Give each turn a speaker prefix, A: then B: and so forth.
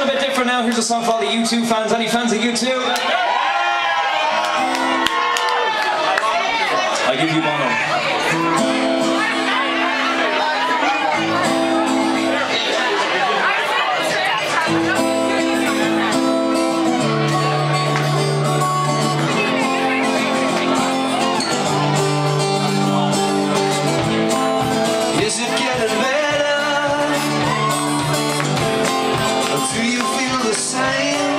A: little bit different now. Here's a song for all the U2 fans. Any fans of U2? I give you Bono.
B: Is it getting better? Or do you feel the same?